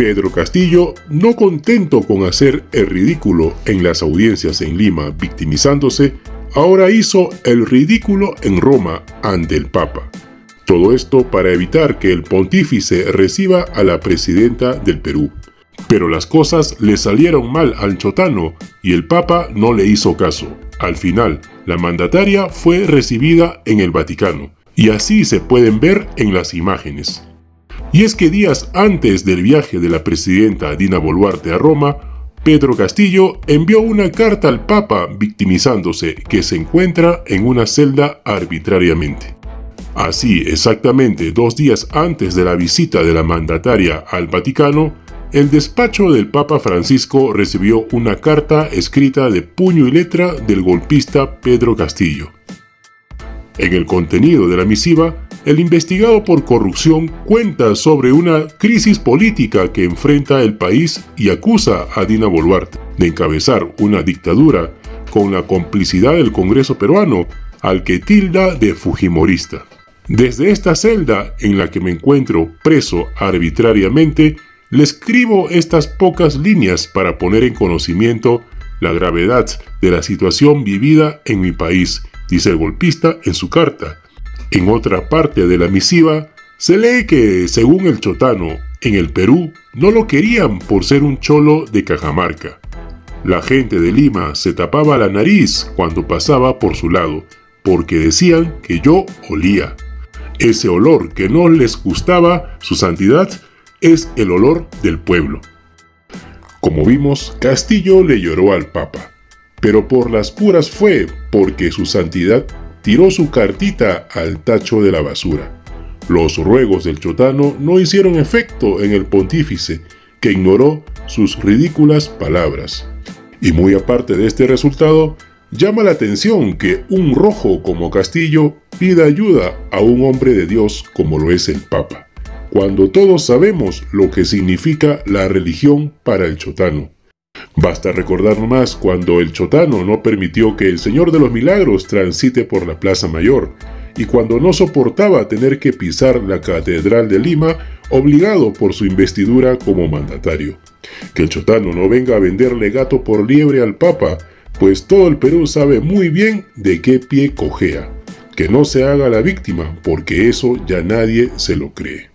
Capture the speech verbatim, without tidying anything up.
Pedro Castillo, no contento con hacer el ridículo en las audiencias en Lima victimizándose, ahora hizo el ridículo en Roma ante el Papa. Todo esto para evitar que el pontífice reciba a la presidenta del Perú. Pero las cosas le salieron mal al chotano y el Papa no le hizo caso. Al final, la mandataria fue recibida en el Vaticano, y así se pueden ver en las imágenes. Y es que días antes del viaje de la presidenta Dina Boluarte a Roma, Pedro Castillo envió una carta al Papa victimizándose que se encuentra en una celda arbitrariamente. Así, exactamente dos días antes de la visita de la mandataria al Vaticano, el despacho del Papa Francisco recibió una carta escrita de puño y letra del golpista Pedro Castillo. En el contenido de la misiva, el investigado por corrupción cuenta sobre una crisis política que enfrenta el país y acusa a Dina Boluarte de encabezar una dictadura con la complicidad del Congreso peruano, al que tilda de fujimorista. Desde esta celda en la que me encuentro preso arbitrariamente, le escribo estas pocas líneas para poner en conocimiento la gravedad de la situación vivida en mi país, dice el golpista en su carta. En otra parte de la misiva, se lee que, según el chotano, en el Perú no lo querían por ser un cholo de Cajamarca. La gente de Lima se tapaba la nariz cuando pasaba por su lado, porque decían que yo olía. Ese olor que no les gustaba, su santidad, es el olor del pueblo. Como vimos, Castillo le lloró al Papa, pero por las puras fue porque su santidad tiró su cartita al tacho de la basura. Los ruegos del chotano no hicieron efecto en el pontífice, que ignoró sus ridículas palabras. Y muy aparte de este resultado, llama la atención que un rojo como Castillo pida ayuda a un hombre de Dios como lo es el Papa, cuando todos sabemos lo que significa la religión para el chotano. Basta recordar nomás cuando el chotano no permitió que el Señor de los Milagros transite por la Plaza Mayor, y cuando no soportaba tener que pisar la Catedral de Lima, obligado por su investidura como mandatario. Que el chotano no venga a venderle gato por liebre al Papa, pues todo el Perú sabe muy bien de qué pie cojea. Que no se haga la víctima, porque eso ya nadie se lo cree.